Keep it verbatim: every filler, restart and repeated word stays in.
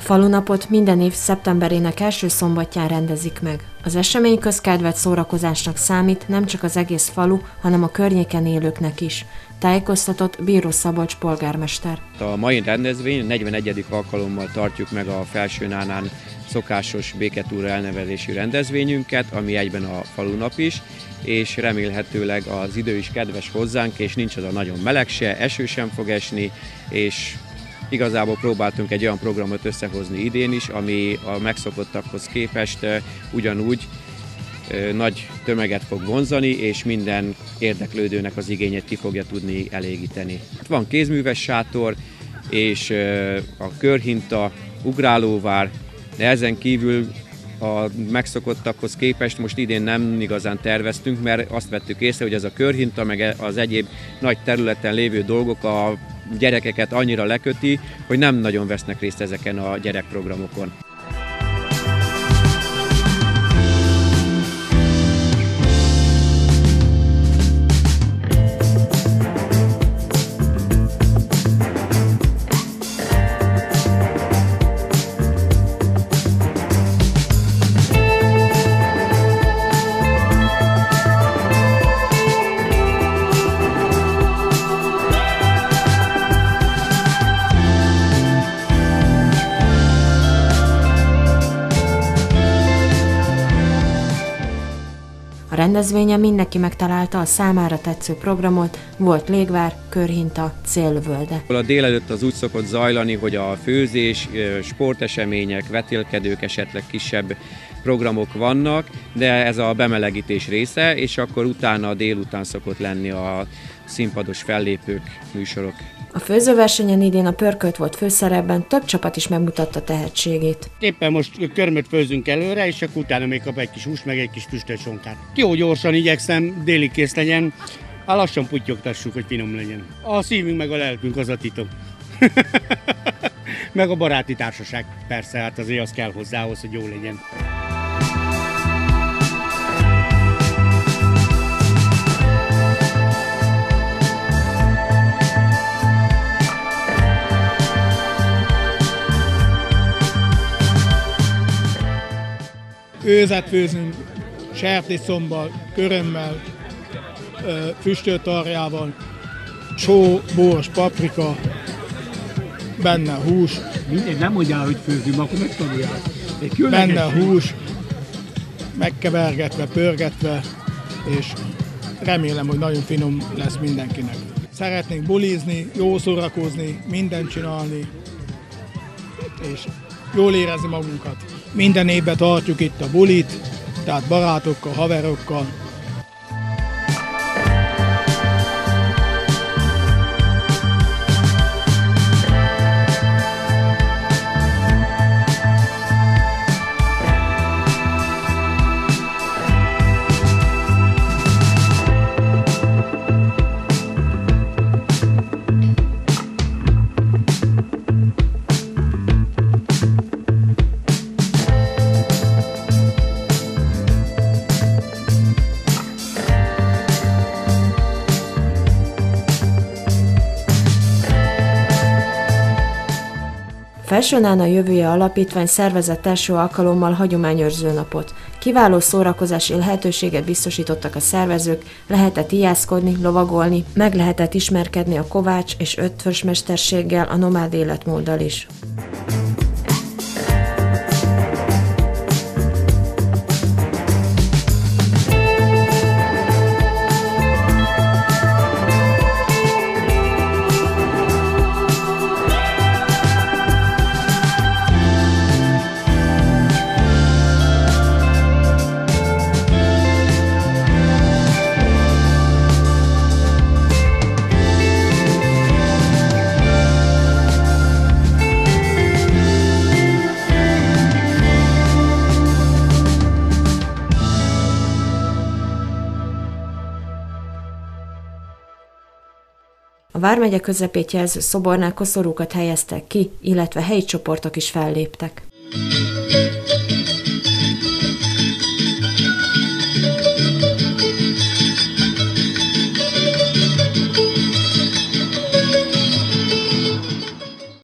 falunapot minden év szeptemberének első szombatján rendezik meg. Az esemény közkedvelt szórakozásnak számít nem csak az egész falu, hanem a környéken élőknek is. Tájékoztatott Bíró Szabolcs polgármester. A mai rendezvény negyvenegyedik alkalommal tartjuk meg a Felsőnánán szokásos béketúra elnevezésű rendezvényünket, ami egyben a falunap is, és remélhetőleg az idő is kedves hozzánk, és nincs az a nagyon meleg se, eső sem fog esni, és igazából próbáltunk egy olyan programot összehozni idén is, ami a megszokottakhoz képest ugyanúgy nagy tömeget fog vonzani, és minden érdeklődőnek az igényét ki fogja tudni elégíteni. Van kézműves sátor, és a körhinta, ugrálóvár, de ezen kívül a megszokottakhoz képest most idén nem igazán terveztünk, mert azt vettük észre, hogy ez a körhinta, meg az egyéb nagy területen lévő dolgok a gyerekeket annyira leköti, hogy nem nagyon vesznek részt ezeken a gyerekprogramokon. A rendezvényen mindenki megtalálta a számára tetsző programot, volt légvár, körhinta, célvölde. A délelőtt az úgy szokott zajlani, hogy a főzés, sportesemények, vetélkedők, esetleg kisebb programok vannak, de ez a bemelegítés része, és akkor utána délután szokott lenni a színpados fellépők, műsorok. A főzőversenyen idén a pörkölt volt főszerepben, több csapat is megmutatta tehetségét. Éppen most körmöt főzünk előre, és akkor utána még kap egy kis hús, meg egy kis füstölt sonkát. Jó gyorsan igyekszem, délig kész legyen, hát lassan puttyogtassuk, hogy finom legyen. A szívünk meg a lelkünk az a titok. Meg a baráti társaság, persze, hát azért az kell hozzá, ahhoz, hogy jó legyen. Őzet főzünk sertészombbal, körömmel, füstölt tarjával, só, bors, paprika, benne hús. Mindegy, nem mondjál, hogy főzünk, akkor megtanuljál. Benne hús, megkevergetve, pörgetve, és remélem, hogy nagyon finom lesz mindenkinek. Szeretnénk bulizni, jó szórakozni, mindent csinálni, és jól érezni magunkat. Minden évben tartjuk itt a bulit, tehát barátokkal, haverokkal. Felsőnána Jövője Alapítvány szervezett első alkalommal hagyományőrző napot. Kiváló szórakozási lehetőséget biztosítottak a szervezők, lehetett ijászkodni, lovagolni, meg lehetett ismerkedni a kovács és ötvös mesterséggel, a nomád életmóddal is. A vármegye közepét jelző szobornál koszorúkat helyeztek ki, illetve helyi csoportok is felléptek.